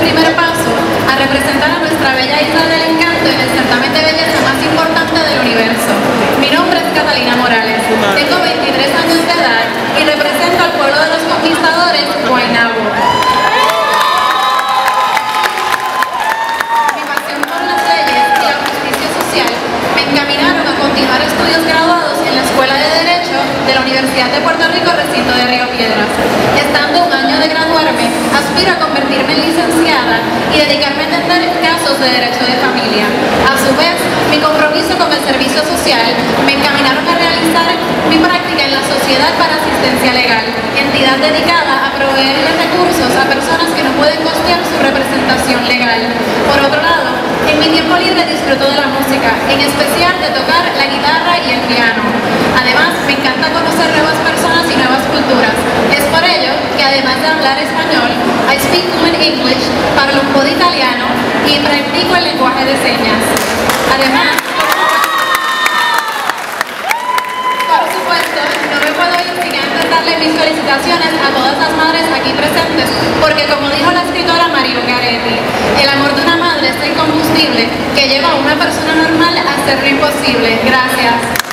primer paso a representar a nuestra bella isla del encanto en el certamen de belleza más importante del universo. Mi nombre es Catalina Morales, tengo 23 años de edad y represento al pueblo de los conquistadores, Guaynabo. Mi pasión por las leyes y la justicia social me encaminaron a continuar estudios graduados en la Escuela de Derecho de la Universidad de Puerto Rico, recinto de Río Piedras. Estando un año de graduarme, aspiro a convertirme en licenciada y dedicarme a entender casos de derecho de familia. A su vez, mi compromiso con el servicio social me encaminaron a realizar mi práctica en la Sociedad para Asistencia Legal, entidad dedicada a proveerle recursos a personas que no pueden costear su representación legal. Por otro lado, en mi tiempo libre disfruto de la música, en especial de tocar la guitarra y el piano. Además, me encanta conocer nuevas personas y nuevas culturas. Es por ello que además de hablar español, I speak fluent English, parlo un po' de italiano y practico el lenguaje de señas. Además, por supuesto, no me puedo ir sin antes darle mis felicitaciones a todas las madres aquí presentes, porque como dijo la escritora Marilu Garetti, el amor de una madre es el combustible que lleva a una persona normal a hacer lo imposible. Gracias.